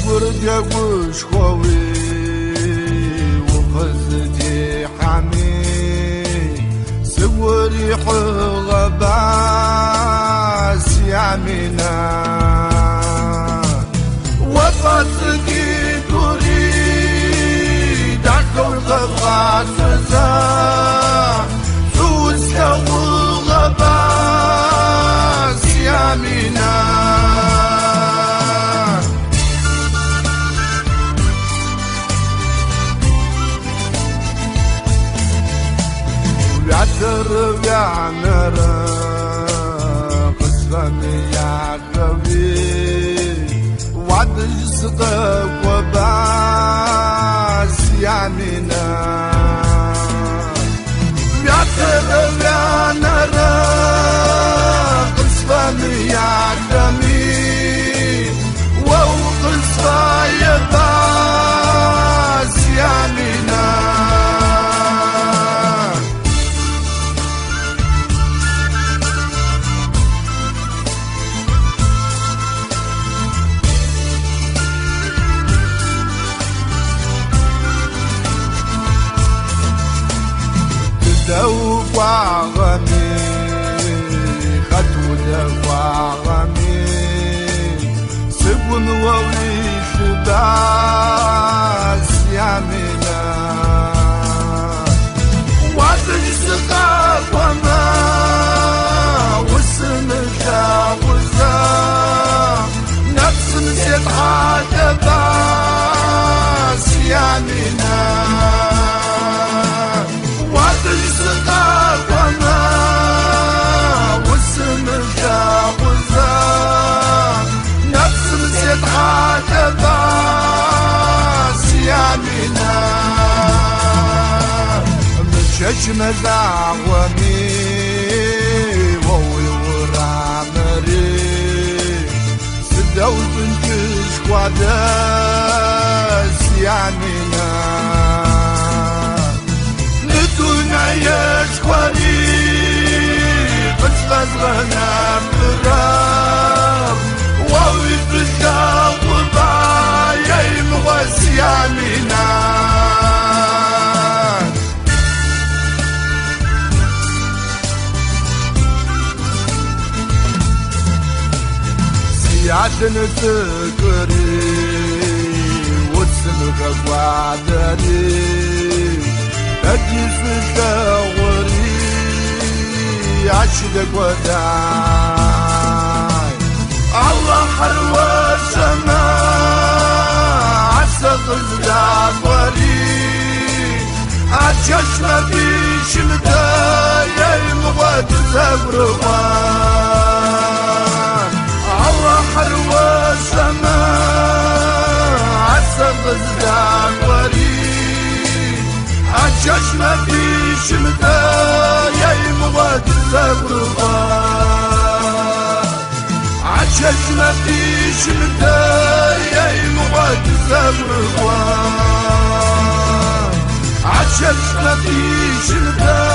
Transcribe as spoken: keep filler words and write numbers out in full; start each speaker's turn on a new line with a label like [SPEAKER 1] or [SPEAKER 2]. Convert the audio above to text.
[SPEAKER 1] وردي وشخوي وغزتي حامي سوري غباس يامينا وفاتكي تريد عكو الغباس زا سوسكا وغباس يامينا يعترف يا نرى قصفني يا قوي وعد يصدق وباس يامينا يعترف يا نرى قصفني يا قوي وقصفا يباس يامينا دوا غمي خطو دوا غمي سبن وويش باس يامينا وعدج سقاط وما وسم الجاوزة نفس نسيت حاجة باس يامينا مشمز عوامي ووي ورامري سدو بنتش قعداس يعنينا ندونا يشكواني بتغزغنا برام ووي بشاق وبايا مغس يعنينا عدن تكري وتسمك وعدني أجي في الدوري عشدك وداي الله حلوة السماء عسق الزداد وري عجش ما فيش مدايا المغاد زبروان الله حلوة السماء عسق الزداد وري عجش ما فيش مدايا المغاد زبروان عجش ما فيش مدايا المغاد زبروان عجش ما فيش مدايا